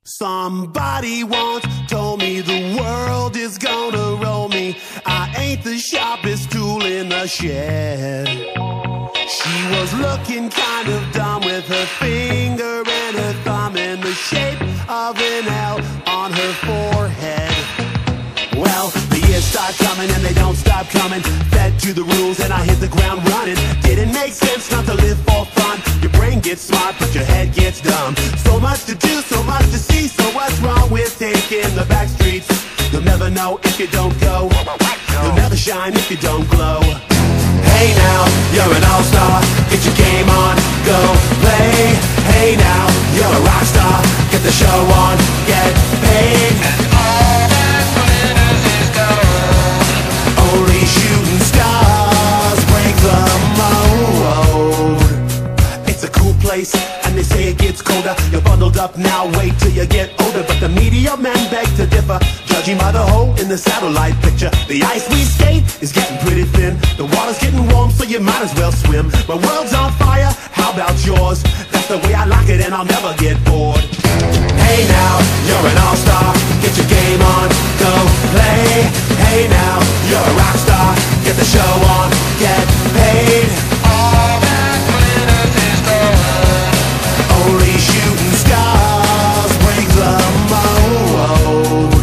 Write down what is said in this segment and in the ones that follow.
Somebody once told me the world is gonna roll me. I ain't the sharpest tool in the shed. She was looking kind of dumb with her finger and her thumb in the shape of an L on her forehead. Well, the years start coming and they don't stop coming. Fed to the rules and I hit the ground running. Didn't make sense not to live for fun. Your brain gets smart but your head gets dumb. So much to do, so much to see. So what's wrong with taking the back streets? You'll never know if you don't go. You'll never shine if you don't glow. Hey now, you're an all-star. Get your game on, go play. Hey now, you're a rock star. Get the show on, get paid. And all that glitters is gold. Only shooting stars break the mold. It's a cool place, and they say it gets colder. You're bundled up now, wait till you get older. But the media men beg to differ, judging by the hole in the satellite picture. The ice we skate is getting pretty thin. The water's getting warm, so you might as well swim. My world's on fire, how about yours? That's the way I like it, and I'll never get bored. Hey now, you're an all-star. Get your game on, go play. Hey now, you're a rock star. Get the show on, get paid. All that glitters is gold. Only shooting stars break the mold.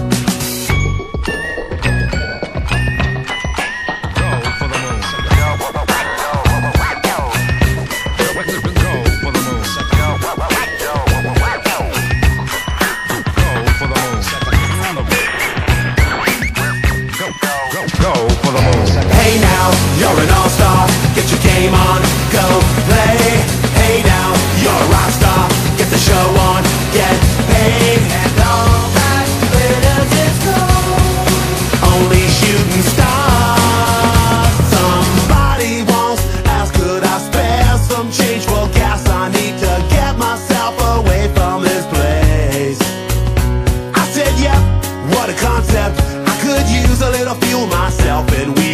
Hey now, you're an all-star. Get your game on, go play. Hey now, you're a rock star. Get the show on, get paid. And all that glitters is gold. Only shooting stars. Somebody once asked, could I spare some change for gas? I need to get myself away from this place. I said, yeah, what a concept. I could use a little fuel myself, and we